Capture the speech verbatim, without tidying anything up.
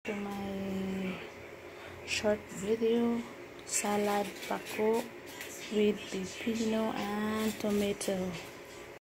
to my short video. Salad paku with pepino and tomato.